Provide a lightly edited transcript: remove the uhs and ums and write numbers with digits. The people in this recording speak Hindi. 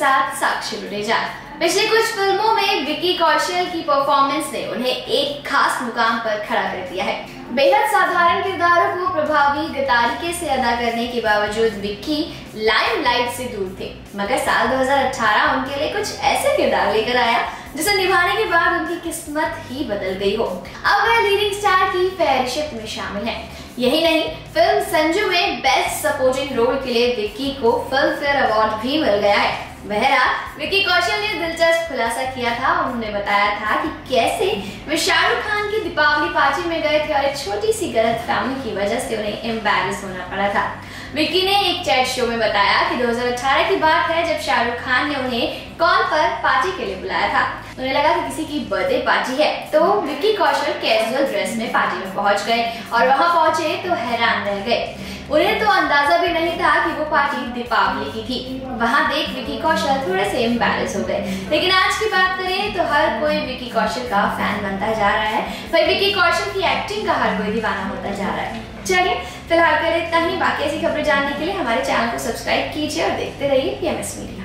साथ साक्षी रुडेजा। पिछले कुछ फिल्मों में विक्की कौशल की परफॉर्मेंस ने उन्हें एक खास मुकाम पर खड़ा कर दिया है। बेहद साधारण किरदारों को प्रभावी तरीके से अदा करने के बावजूद विक्की लाइमलाइट से दूर थे, मगर साल 2018 उनके लिए कुछ ऐसे किरदार लेकर आया जिसे निभाने के बाद उनकी किस्मत ही बदल गई हो। अब वह लीडिंग स्टार की फहरिस्त में शामिल हैं। यही नहीं, फिल्म संजू में बेस्ट सपोर्टिंग रोल के लिए विक्की को फिल्मफेयर अवार्ड भी मिल गया है। बहरहाल विक्की कौशल ने दिलचस्प खुलासा किया था। उन्होंने बताया था कि कैसे वे शाहरुख खान की दीपावली पार्टी में गए थे और एक छोटी सी गलतफहमी की वजह से उन्हें एम्बैरस होना पड़ा था। विक्की ने एक चैट शो में बताया कि 2018 की बात है जब शाहरुख खान ने उन्हें कॉल पर पार्टी के लिए बुलाया था। उन्हें लगा कि किसी की बर्थडे पार्टी है, तो विक्की कौशल कैजुअल ड्रेस में पार्टी में पहुंच गए और वहां पहुंचे तो हैरान रह गए। उन्हें तो अंदाजा भी नहीं था कि वो पार्टी दीपावली की थी। वहां देख विक्की कौशल थोड़े से एम्बैरस हो गए। लेकिन आज की बात करें तो हर कोई विक्की कौशल का फैन बनता जा रहा है। भाई विक्की कौशल की एक्टिंग का हर कोई दीवाना होता जा रहा है। चलिए फिलहाल के लिए इतना ही। बाकी ऐसी खबरें जानने के लिए हमारे चैनल को सब्सक्राइब कीजिए और देखते रहिए PMS मीडिया।